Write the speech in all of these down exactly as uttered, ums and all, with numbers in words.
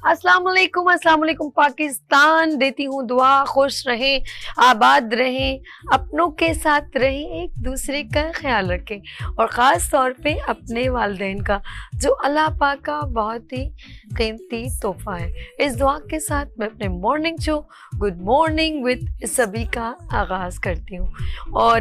अस्सलाम वालेकुम, अस्सलाम वालेकुम पाकिस्तान। देती हूँ दुआ, खुश रहें, आबाद रहें, अपनों के साथ रहें, एक दूसरे का ख्याल रखें और ख़ास तौर पे अपने वालिदैन का, जो अल्लाह पाक का बहुत ही कीमती तोहफ़ा है। इस दुआ के साथ मैं अपने morning show good morning with सभी का आगाज़ करती हूँ। और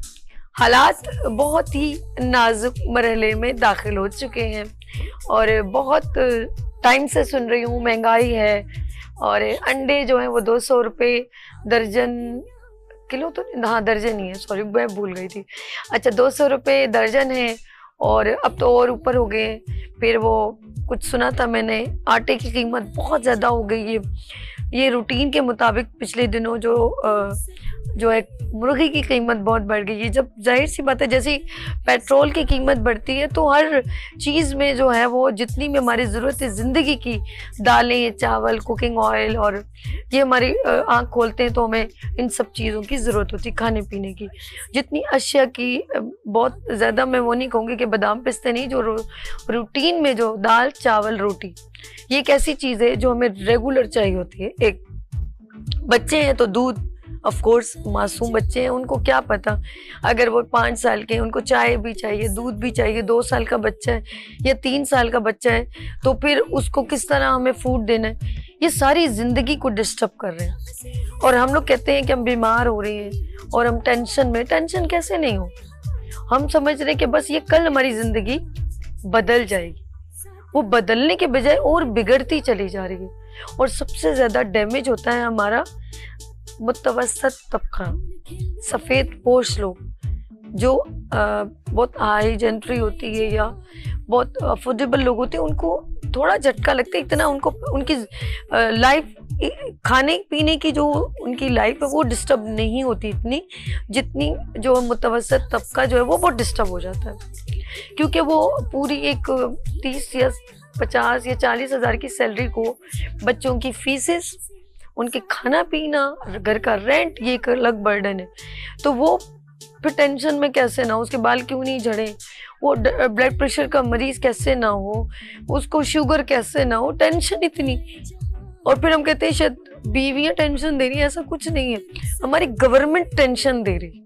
हालात बहुत ही नाजुक मरहले में दाखिल हो चुके हैं और बहुत टाइम से सुन रही हूँ महंगाई है और अंडे जो हैं वो दो सौ रुपये दर्जन, किलो तो हाँ दर्जन ही है, सॉरी मैं भूल गई थी। अच्छा दो सौ रुपये दर्जन है और अब तो और ऊपर हो गए। फिर वो कुछ सुना था मैंने, आटे की कीमत बहुत ज़्यादा हो गई है। ये रूटीन के मुताबिक पिछले दिनों जो आ, जो है मुर्गी की कीमत बहुत बढ़ गई है। जब जाहिर सी बात है जैसे पेट्रोल की कीमत बढ़ती है तो हर चीज़ में जो है वो जितनी भी हमारी ज़रूरत है ज़िंदगी की, दालें, चावल, कुकिंग ऑयल, और ये हमारी आँख खोलते हैं तो हमें इन सब चीज़ों की ज़रूरत होती है, खाने पीने की। जितनी अशिया की बहुत ज़्यादा, मैं वो नहीं कहूँगी कि बादाम पिस्ते नहीं, जो रूटीन में जो दाल चावल रोटी, ये एक ऐसी चीज़ है जो हमें रेगुलर चाहिए होती है। एक बच्चे हैं तो दूध, ऑफ कोर्स मासूम बच्चे हैं, उनको क्या पता, अगर वो पाँच साल के हैं उनको चाय भी चाहिए, दूध भी चाहिए। दो साल का बच्चा है या तीन साल का बच्चा है तो फिर उसको किस तरह हमें फूड देना है, ये सारी ज़िंदगी को डिस्टर्ब कर रहे हैं। और हम लोग कहते हैं कि हम बीमार हो रहे हैं और हम टेंशन में। टेंशन कैसे नहीं हो, हम समझ रहे हैं कि बस ये कल हमारी ज़िंदगी बदल जाएगी, वो बदलने के बजाय और बिगड़ती चली जा रही है। और सबसे ज़्यादा डैमेज होता है हमारा मुतवस्सत तबका, सफ़ेद पोश लोग, जो आ, बहुत हाई जेंट्री होती है या बहुत अफोर्डेबल लोग होते हैं, उनको थोड़ा झटका लगता है। इतना उनको उनकी लाइफ, खाने पीने की जो उनकी लाइफ है वो डिस्टर्ब नहीं होती इतनी जितनी जो मुतवस्सत तबका जो है वो बहुत डिस्टर्ब हो जाता है, क्योंकि वो पूरी एक तीस या पचास या चालीस हज़ार की सैलरी को बच्चों की फीसेस, उनके खाना पीना, घर का रेंट, ये एक अलग बर्डन है। तो वो फिर टेंशन में कैसे ना हो, उसके बाल क्यों नहीं झड़े, वो ब्लड प्रेशर का मरीज कैसे ना हो, उसको शुगर कैसे ना हो, टेंशन इतनी। और फिर हम कहते हैं शायद बीवियां टेंशन दे रही है, ऐसा कुछ नहीं है, हमारी गवर्नमेंट टेंशन दे रही।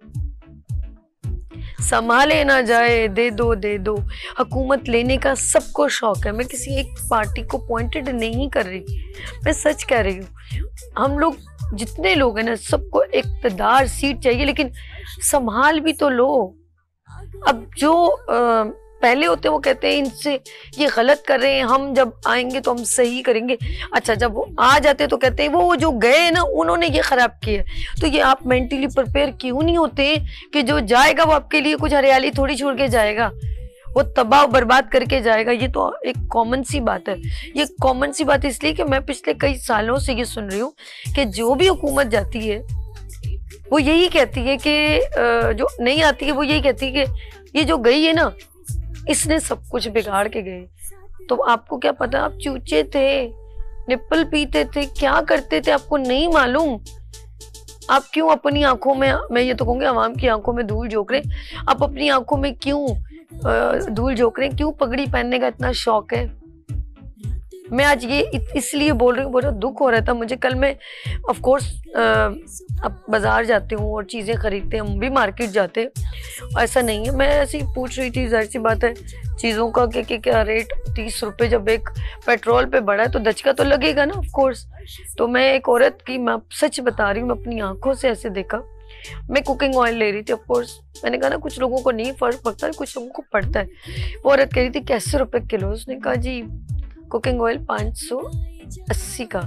संभाले ना जाए, दे दो दे दो। हुकूमत लेने का सबको शौक है, मैं किसी एक पार्टी को पॉइंटेड नहीं कर रही, मैं सच कह रही हूँ। हम लोग जितने लोग हैं ना, सबको इक़्तिदार सीट चाहिए, लेकिन संभाल भी तो लो। अब जो आ, पहले होते वो कहते हैं इनसे ये गलत कर रहे हैं, हम जब आएंगे तो हम सही करेंगे। अच्छा जब वो आ जाते तो कहते हैं वो जो गए ना उन्होंने ये खराब किया। तो ये आप मेंटली प्रिपेयर क्यों नहीं होते कि जो जाएगा वो आपके लिए कुछ हरियाली थोड़ी छोड़ के जाएगा, वो तबाह बर्बाद करके जाएगा। ये तो एक कॉमन सी बात है। ये कॉमन सी बात इसलिए कि मैं पिछले कई सालों से ये सुन रही हूँ कि जो भी हुकूमत जाती है वो यही कहती है कि जो नहीं आती है वो यही कहती है कि ये जो गई है ना इसने सब कुछ बिगाड़ के गए। तो आपको क्या पता, आप चूचे थे, निप्पल पीते थे, क्या करते थे आपको नहीं मालूम। आप क्यों अपनी आंखों में, मैं ये तो कहूँगी आवाम की आंखों में धूल झोंक रहे, आप अपनी आंखों में क्यों धूल झोंक रहे, क्यों पगड़ी पहनने का इतना शौक है। मैं आज ये इसलिए बोल रही हूँ, बहुत दुख हो रहा था मुझे। कल मैं ऑफ कोर्स अब बाज़ार जाती हूँ और चीज़ें खरीदते हैं, हम भी मार्केट जाते हैं, ऐसा नहीं है। मैं ऐसी पूछ रही थी, जाहिर सी बात है चीज़ों का कि, कि क्या रेट, तीस रुपये जब एक पेट्रोल पे बढ़ा है तो दचका तो लगेगा ना ऑफ कोर्स। तो मैं एक औरत की, मैं सच बता रही हूँ, मैं अपनी आंखों से ऐसे देखा। मैं कुकिंग ऑयल ले रही थी, ऑफ कोर्स मैंने कहा ना कुछ लोगों को नहीं फर्क पड़ता है, कुछ लोगों को पड़ता है। वो औरत कह रही थी कैसे रुपए किलो, उसने कहा जी कुकिंग ऑयल पाँच सौ अस्सी का।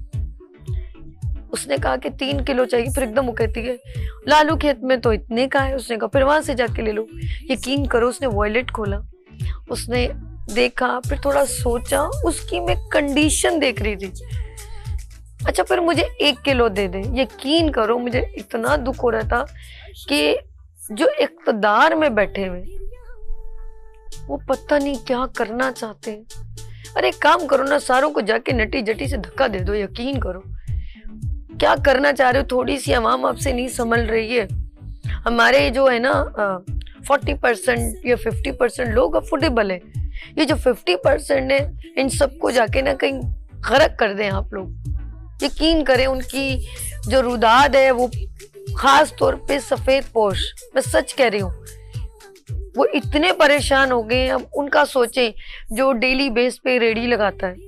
उसने कहा कि तीन किलो चाहिए, फिर एकदम वो कहती है लालू खेत में तो इतने का है। उसने कहा फिर वहां से जाके ले लो। यकीन करो उसने वॉलेट खोला, उसने देखा, फिर थोड़ा सोचा, उसकी मैं कंडीशन देख रही थी। अच्छा फिर मुझे एक किलो दे दे। यकीन करो मुझे इतना दुख हो रहा था कि जो इक़्तिदार में बैठे हुए वो पता नहीं क्या करना चाहते हैं। अरे काम करो ना, सारों को जाके नटी जटी से धक्का दे दो। यकीन करो क्या करना चाह रहे हो, थोड़ी सी आवाम आपसे नहीं संभल रही है। हमारे जो है ना फोर्टी परसेंट या फिफ्टी परसेंट लोग अफोर्डेबल है, ये जो फिफ्टी परसेंट है इन सबको जाके ना कहीं गरक कर दें आप लोग। यकीन करें, उनकी जो रुदाद है वो खास तौर पे सफेद पोश, मैं सच कह रही हूँ, वो इतने परेशान हो गए। अब उनका सोचें, जो डेली बेस पे रेडी लगाता है,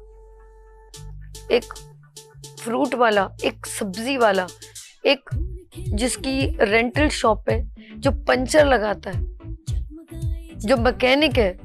एक फ्रूट वाला, एक सब्जी वाला, एक जिसकी रेंटल शॉप है, जो पंचर लगाता है, जो मैकेनिक है,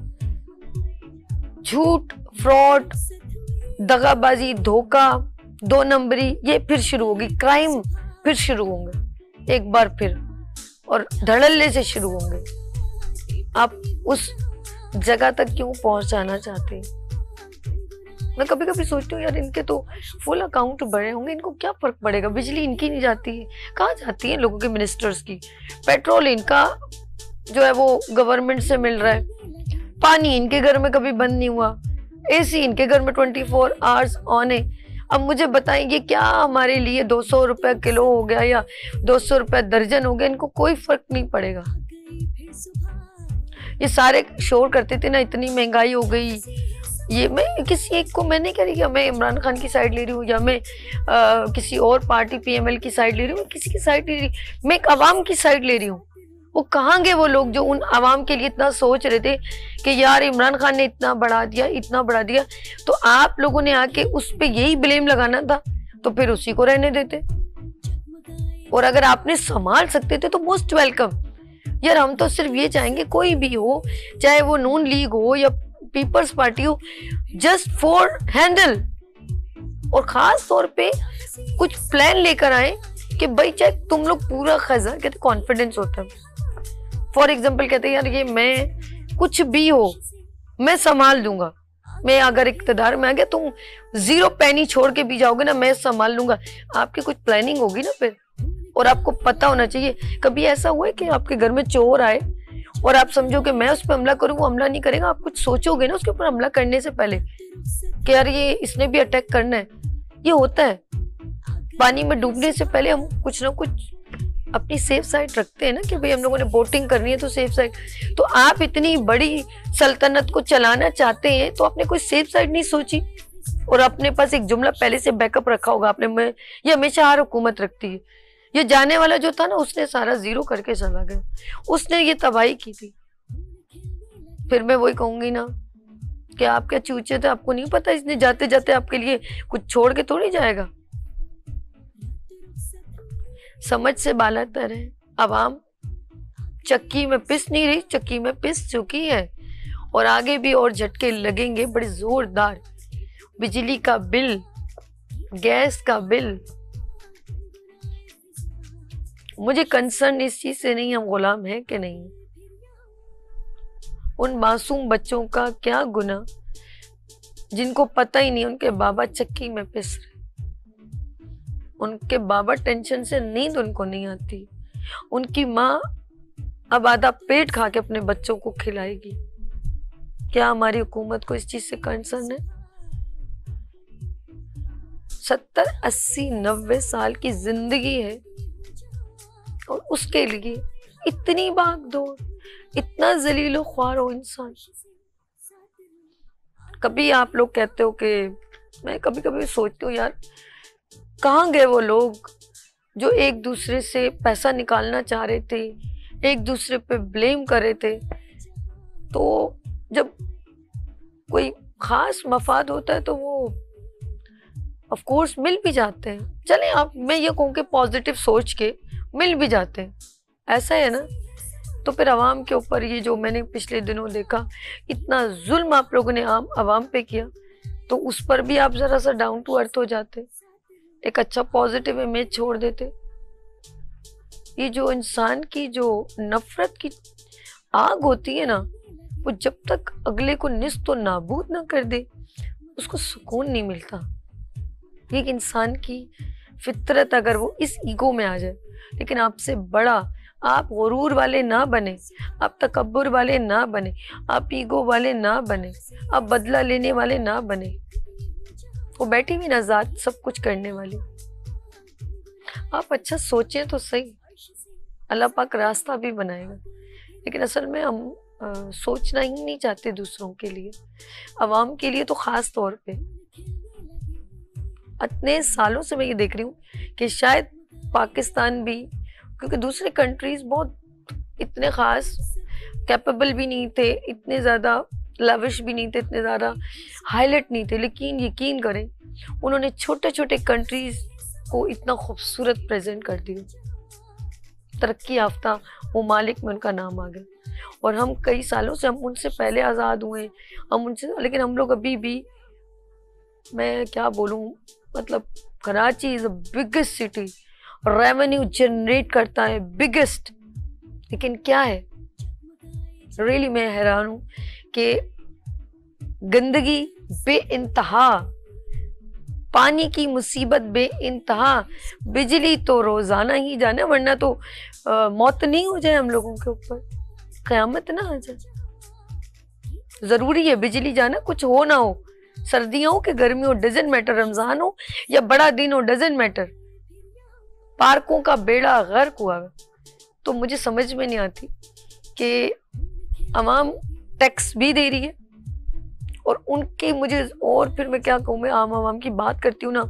झूठ, फ्रॉड, दगाबाजी, धोखा, दो नंबरी, ये फिर शुरू होगी। क्राइम फिर शुरू होंगे एक बार फिर, और धड़ल्ले से शुरू होंगे। आप उस जगह तक क्यों पहुंचाना चाहते हैं? मैं कभी कभी सोचती हूँ यार, इनके तो फुल अकाउंट बड़े होंगे, इनको क्या फर्क पड़ेगा? बिजली इनकी नहीं जाती है, कहाँ जाती है लोगों के मिनिस्टर्स की? पेट्रोल इनका जो है वो गवर्नमेंट से मिल रहा है, पानी इनके घर में कभी बंद नहीं हुआ, एसी इनके घर में ट्वेंटी फोर आवर्स ऑन है। अब मुझे बताएंगे क्या हमारे लिए दो सौ रुपया किलो हो गया या दो सौ रुपया दर्जन हो गया, इनको कोई फर्क नहीं पड़ेगा। ये सारे शोर करते थे ना, इतनी महंगाई हो गई। ये मैं किसी एक को मैं नहीं कह रही कि मैं इमरान खान की साइड ले रही हूँ या मैं आ, किसी और पार्टी पीएमएल की साइड ले रही हूँ, किसी की साइड ले रही, मैं एक अवाम की साइड ले रही हूँ। वो कहाँ गए वो लोग जो उन अवाम के लिए इतना सोच रहे थे कि यार इमरान खान ने इतना बढ़ा दिया, इतना बढ़ा दिया, तो आप लोगों ने आके उस पर यही ब्लेम लगाना था, तो फिर उसी को रहने देते। और अगर आपने संभाल सकते थे तो मोस्ट वेलकम। यार हम तो सिर्फ ये चाहेंगे, कोई भी हो, चाहे वो नून लीग हो या पीपल्स पार्टी हो, जस्ट फॉर हैंडल। और खास तौर पे कुछ प्लान लेकर आए कि भाई चाहे तुम लोग पूरा खजा, कहते कॉन्फिडेंस होता है। फॉर एग्जाम्पल कहते हैं यार ये मैं कुछ भी हो मैं संभाल दूंगा, मैं अगर इक्तदार में आ गया तुम जीरो पैनी छोड़ के भी जाओगे ना, मैं संभाल लूंगा। आपकी कुछ प्लानिंग होगी ना फिर, और आपको पता होना चाहिए। कभी ऐसा हुआ है कि आपके घर में चोर आए और आप समझो कि मैं उस पर हमला करूं, वो हमला नहीं करेगा, आप कुछ सोचोगे ना उसके ऊपर हमला करने से पहले कि यार ये इसने भी अटैक करना है। ये होता है, पानी में डूबने से पहले हम कुछ ना कुछ अपनी सेफ साइड रखते हैं ना कि भाई हम लोगों ने बोटिंग करनी है तो सेफ साइड। तो आप इतनी बड़ी सल्तनत को चलाना चाहते हैं तो आपने कोई सेफ साइड नहीं सोची, और अपने पास एक जुमला पहले से बैकअप रखा होगा आपने। मैं ये हमेशा हर हुकूमत रखती है। ये जाने वाला जो था ना, उसने सारा जीरो करके चला गया, उसने ये तबाही की थी। फिर मैं वही कहूंगी ना कि आप क्या चूचे थे, आपको नहीं पता इसने जाते जाते आपके लिए कुछ छोड़ के थोड़ी जाएगा। समझ से बाला तर है अवाम, चक्की में पिस नहीं रही, चक्की में पिस चुकी है, और आगे भी और झटके लगेंगे बड़े जोरदार। बिजली का बिल, गैस का बिल, मुझे कंसर्न इस चीज से नहीं हम गुलाम हैं कि नहीं। उन मासूम बच्चों का क्या गुनाह जिनको पता ही नहीं उनके बाबा चक्की में पिस रहे, उनके बाबा टेंशन से नींद उनको नहीं आती, उनकी माँ अब आधा पेट खा के अपने बच्चों को खिलाएगी। क्या हमारी हुकूमत को इस चीज से कंसर्न है? सत्तर अस्सी नब्बे साल की जिंदगी है और उसके लिए इतनी भाग दौड़, इतना जलीलो ख्वार हो इंसान। कभी आप लोग कहते हो कि, मैं कभी कभी सोचती हूँ यार कहाँ गए वो लोग जो एक दूसरे से पैसा निकालना चाह रहे थे, एक दूसरे पे ब्लेम कर रहे थे। तो जब कोई खास मफाद होता है तो वो ऑफ कोर्स मिल भी जाते हैं। चले आप, मैं ये कहूँ कि पॉजिटिव सोच के मिल भी जाते हैं, ऐसा है ना। तो फिर आवाम के ऊपर ये जो मैंने पिछले दिनों देखा, इतना जुल्म आप लोगों ने आम आवाम पे किया, तो उस पर भी आप जरा सा डाउन टू अर्थ हो जाते, एक अच्छा पॉजिटिव इमेज छोड़ देते। ये जो इंसान की जो नफरत की आग होती है ना, वो जब तक अगले को निस्त तो नाबूद ना कर दे उसको सुकून नहीं मिलता। एक इंसान की फितरत अगर वो इस ईगो में आ जाए, लेकिन आपसे बड़ा आप गुरूर वाले ना बने, आप तकब्बुर वाले ना बने, आप ईगो वाले ना बने, आप बदला लेने वाले ना बने। वो बैठी भी ना ज़ात सब कुछ करने वाली। आप अच्छा सोचें तो सही, अल्लाह पाक रास्ता भी बनाएगा। लेकिन असल में हम आ, सोचना ही नहीं चाहते दूसरों के लिए, अवाम के लिए तो ख़ास तौर पे। इतने सालों से मैं ये देख रही हूँ कि शायद पाकिस्तान भी, क्योंकि दूसरे कंट्रीज बहुत इतने ख़ास कैपेबल भी नहीं थे, इतने ज़्यादा लविश भी नहीं थे, इतने ज़्यादा हाईलाइट नहीं थे, लेकिन यकीन करें उन्होंने छोटे छोटे कंट्रीज को इतना खूबसूरत प्रेजेंट कर दिया। तरक्की याफ्ता ममालिक में उनका नाम आ गया। और हम कई सालों से, हम उनसे पहले आज़ाद हुए, हम उनसे, लेकिन हम लोग अभी भी, मैं क्या बोलूँ, मतलब Karachi is the biggest city, revenue generate करता है बिगेस्ट, लेकिन क्या है रियली really, मैं हैरान हूँ कि गंदगी बेइंतहा, पानी की मुसीबत बेइंतहा, बिजली तो रोजाना ही जाना, वरना तो आ, मौत नहीं हो जाए हम लोगों के ऊपर, क़यामत ना आ जाए। जरूरी है बिजली जाना, कुछ हो ना हो, सर्दियां हो कि गर्मी हो, डजेंट मैटर, रमजान हो या बड़ा दिन हो, डजेंट मैटर, पार्कों का बेड़ा गर्क हुआ है। तो मुझे समझ में नहीं आती कि आवाम टैक्स भी दे रही है और उनके, मुझे और फिर मैं क्या कहूँ, मैं आम आवाम की बात करती हूँ ना,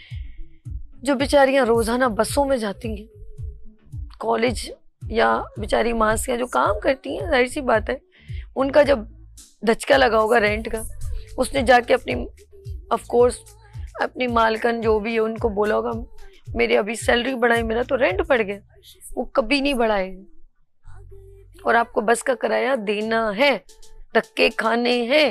जो बेचारियां रोजाना बसों में जाती हैं कॉलेज, या बेचारी मासियां जो काम करती हैं, जाहिर सी बात है उनका जब धचका लगा होगा रेंट का, उसने जाके अपनी, ऑफ कोर्स अपनी मालकन जो भी है उनको बोला होगा मेरी अभी सैलरी बढ़ाई, मेरा तो रेंट बढ़ गया, वो कभी नहीं बढ़ाएंगे। और आपको बस का किराया देना है, धक्के खाने हैं।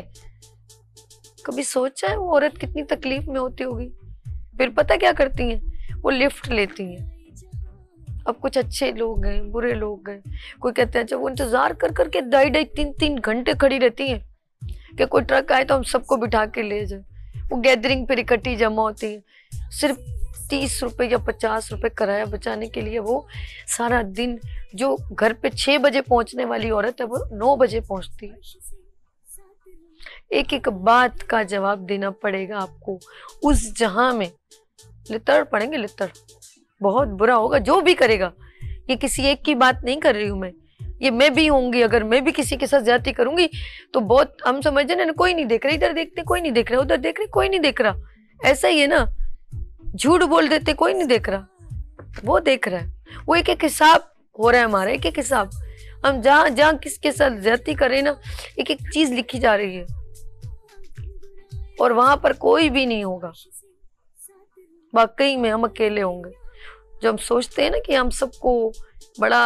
कभी सोचा है वो औरत कितनी तकलीफ में होती होगी? फिर पता क्या करती हैं, वो लिफ्ट लेती हैं। अब कुछ अच्छे लोग गए, बुरे लोग गए, कोई कहते हैं अच्छा, वो इंतजार कर करके ढाई ढाई तीन तीन घंटे खड़ी रहती हैं कि कोई ट्रक आए तो हम सबको बिठा के ले जाए। वो गैदरिंग पर इकट्ठी जमा होती है, सिर्फ तीस रुपए या पचास रुपए किराया बचाने के लिए वो सारा दिन, जो घर पे छह बजे पहुंचने वाली औरत है वो नौ बजे पहुंचती है। एक एक बात का जवाब देना पड़ेगा आपको उस जहां में, लितर पड़ेंगे, लितर बहुत बुरा होगा जो भी करेगा। ये किसी एक की बात नहीं कर रही हूं मैं, ये मैं भी होंगी, अगर मैं भी किसी के साथ ज्यादती करूंगी तो बहुत, हम समझ रहे ना, कोई नहीं देख रहा, इधर देखते कोई नहीं देख रहा, उधर देख रहे कोई नहीं देख रहा, ऐसा ही है ना, झूठ बोल देते कोई नहीं देख रहा, वो देख रहा है। वो एक एक हिसाब हो रहा है हमारा, एक एक हिसाब, हम जहां जहां किसके साथ ज्यादती कर रहे हैं ना, एक एक चीज लिखी जा रही है और वहां पर कोई भी नहीं होगा। वाकई में हम अकेले होंगे। जो हम सोचते हैं ना कि हम सबको बड़ा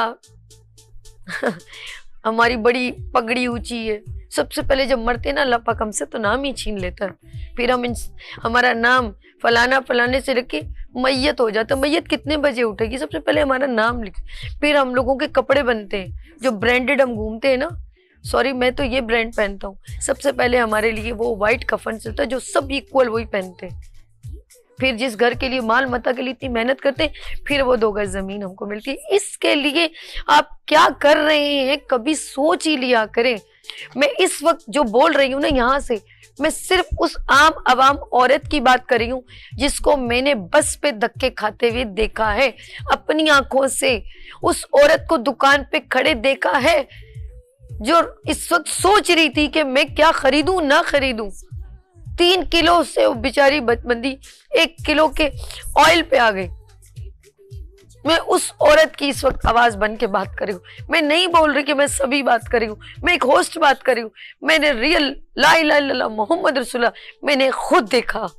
हमारी बड़ी पगड़ी ऊंची है, सबसे पहले जब मरते हैं ना अल्लाह पाक हमसे तो नाम ही छीन लेता है। फिर हम हमारा नाम फलाना फलाने से लेके मैयत हो जाता है। मैयत कितने बजे उठेगी, सबसे पहले हमारा नाम लिख, फिर हम लोगों के कपड़े बनते हैं जो ब्रांडेड हम घूमते हैं ना, सॉरी मैं तो ये ब्रांड पहनता हूँ, सबसे पहले हमारे लिए वो वाइट कफन चलता है जो सब इक्वल वही पहनते हैं। फिर जिस घर के लिए, माल मता के लिए इतनी मेहनत करते हैं, फिर वो दो गज जमीन हमको मिलती है। इसके लिए आप क्या कर रहे हैं कभी सोच ही लिया करें। मैं इस वक्त जो बोल रही हूँ ना यहाँ से, मैं सिर्फ उस आम आवाम औरत की बात कर रही हूँ जिसको मैंने बस पे धक्के खाते हुए देखा है अपनी आंखों से, उस औरत को दुकान पे खड़े देखा है जो इस वक्त सोच रही थी कि मैं क्या खरीदूं ना खरीदूं। तीन किलो से वो बेचारी बंदी एक किलो के ऑयल पे आ गई। मैं उस औरत की इस वक्त आवाज बन के बात कर रही हूँ। मैं नहीं बोल रही कि मैं सभी बात कर रही हूँ, मैं एक होस्ट बात कर रही हूँ। मैंने रियल ला इलाहा इल्लल्लाह मोहम्मद रसूलुल्लाह मैंने खुद देखा।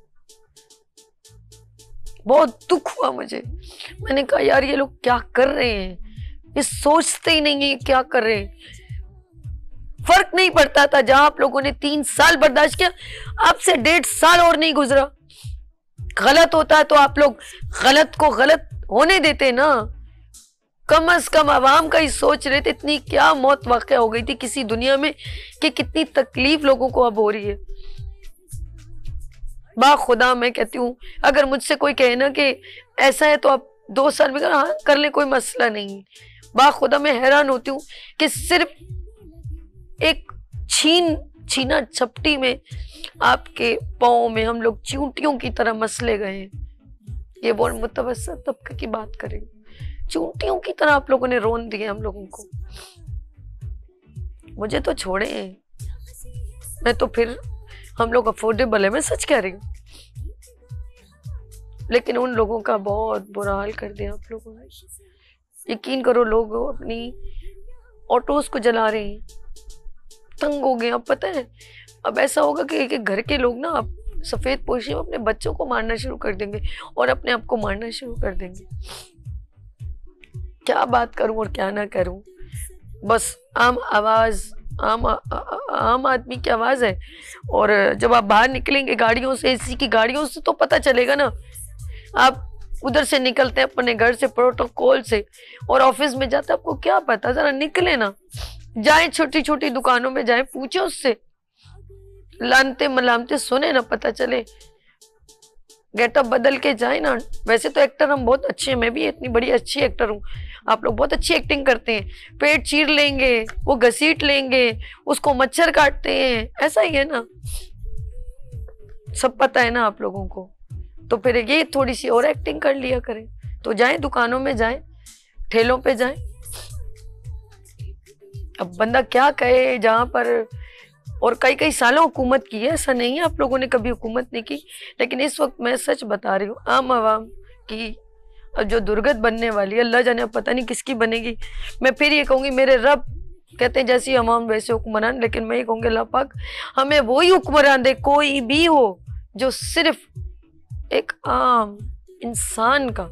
बहुत दुख हुआ मुझे। मैंने कहा यार ये लोग क्या कर रहे हैं, ये सोचते ही नहीं है क्या कर रहे हैं। फर्क नहीं पड़ता था जहां आप लोगों ने तीन साल बर्दाश्त किया, आपसे डेढ़ साल और नहीं गुजरा। गलत होता है तो आप लोग गलत को गलत होने देते ना, कम अज कम आवाम का ही सोच रहे थे। इतनी क्या मौत वाक़या हो गई थी किसी दुनिया में कि कितनी तकलीफ लोगों को अब हो रही है। बा खुदा मैं कहती हूँ अगर मुझसे कोई कहे ना कि ऐसा है तो आप दो साल में हाँ कर ले, कोई मसला नहीं। बा खुदा मैं हैरान होती हूँ कि सिर्फ एक छीन छीना छपटी में आपके पाँव में हम लोग चूंटियों की तरह मसले गए हैं। ये बहुत मुतवस्सित तबके की बात करें, चूंटियों की तरह आप लोगों ने रोन दिए हम लोगों को। मुझे तो छोड़े, मैं तो फिर हम लोग अफोर्डेबल है, मैं सच कह रही हूँ। लेकिन उन लोगों का बहुत बुरा हाल कर दिया आप लोगों ने। यकीन करो, लोग अपनी ऑटोज को जला रहे हैं, तंग हो गए। अब पता है अब ऐसा होगा कि एक एक घर के लोग ना अब सफेद पोशी में अपने बच्चों को मारना शुरू कर देंगे और अपने आप को मारना शुरू कर देंगे। क्या बात करूं और क्या ना करूं, बस आम आवाज, आम आ, आ, आम आदमी की आवाज है। और जब आप बाहर निकलेंगे गाड़ियों से, एसी की गाड़ियों से, तो पता चलेगा ना। आप उधर से निकलते हैं अपने घर से, प्रोटोकॉल से, और ऑफिस में जाते आपको क्या पता, जरा निकले ना, जाए छोटी छोटी दुकानों में जाए, पूछे उससे, लानते मलामते सुने ना, पता चले, गेटअप बदल के जाए ना। वैसे तो एक्टर हम बहुत अच्छे हैं, मैं भी इतनी बड़ी अच्छी एक्टर हूँ, आप लोग बहुत अच्छी एक्टिंग करते हैं। पेट चीर लेंगे, वो घसीट लेंगे, उसको मच्छर काटते हैं, ऐसा ही है ना, सब पता है ना आप लोगों को। तो फिर ये थोड़ी सी और एक्टिंग कर लिया करें। तो जाए दुकानों में, जाए ठेलों पे जाए। अब बंदा क्या कहे जहां पर, और कई कई सालों हुकूमत की है, ऐसा नहीं है आप लोगों ने कभी हुकूमत नहीं की, लेकिन इस वक्त मैं सच बता रही हूँ, आम आवाम की जो दुर्गत बनने वाली है, अल्लाह जाने पता नहीं किसकी बनेगी। मैं फिर ये कहूँगी, मेरे रब कहते हैं जैसी अवाम वैसे हुक्मरान, लेकिन मैं ये कहूँगी अल्लाह पाक हमें वही हुक्मरान दे, कोई भी हो, जो सिर्फ एक आम इंसान का,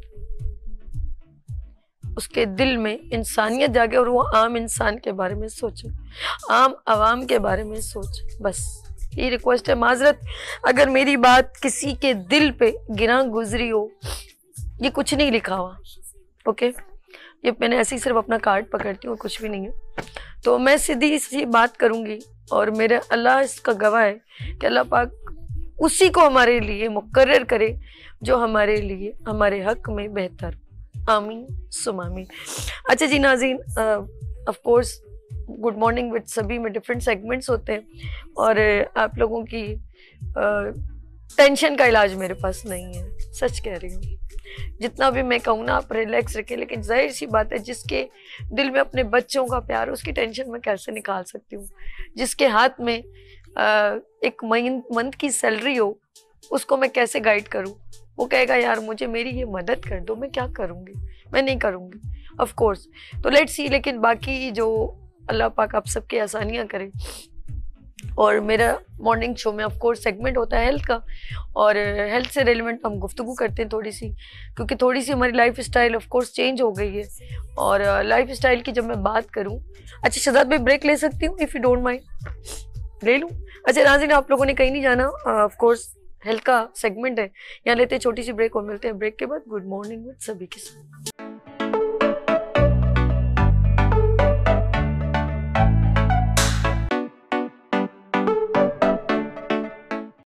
उसके दिल में इंसानियत जागे और वो आम इंसान के बारे में सोचे, आम आवाम के बारे में सोचे। बस ये रिक्वेस्ट है। माजरत अगर मेरी बात किसी के दिल पे गिरा गुजरी हो, ये कुछ नहीं लिखा हुआ, ओके, ये मैंने ऐसे ही सिर्फ अपना कार्ड पकड़ती हूँ, कुछ भी नहीं है। तो मैं सीधी सी बात करूँगी, और मेरे अल्लाह इसका गवाह है कि अल्लाह पाक उसी को हमारे लिए मुकर्रर करे जो हमारे लिए, हमारे हक में बेहतर। आमीन सुम आमीन। अच्छा जी नाज़रीन, of course good morning with सभी में डिफरेंट सेगमेंट्स होते हैं, और आप लोगों की टेंशन का इलाज मेरे पास नहीं है, सच कह रही हूँ। जितना भी मैं कहूँ ना, आप रिलैक्स रखें, लेकिन जाहिर सी बात है, जिसके दिल में अपने बच्चों का प्यार, उसकी टेंशन मैं कैसे निकाल सकती हूँ। जिसके हाथ में आ, एक मंथ की सैलरी हो, उसको मैं कैसे गाइड करूँ। वो कहेगा यार मुझे मेरी ये मदद कर दो, मैं क्या करूँगी, मैं नहीं करूँगी ऑफ कोर्स। तो लेट्स सी, लेकिन बाकी जो अल्लाह पाक आप सबकी आसानियाँ करे। और मेरा मॉर्निंग शो में ऑफ कोर्स सेगमेंट होता है हेल्थ का, और हेल्थ से रिलेवेंट हम गुफ्तगू करते हैं थोड़ी सी, क्योंकि थोड़ी सी हमारी lifestyle of course change हो गई है। और लाइफ स्टाइल की जब मैं बात करूं, अच्छा शहजाद भाई ब्रेक ले सकती हूँ इफ़ यू डोंट माइंड, ले लूँ? अच्छा नाज़रीन, आप लोगों ने कहीं नहीं जाना, ऑफ कोर्स हेल्थ का सेगमेंट है, यहाँ लेते हैं छोटी सी ब्रेक और मिलते हैं ब्रेक के बाद गुड मॉर्निंग विद सभी के साथ।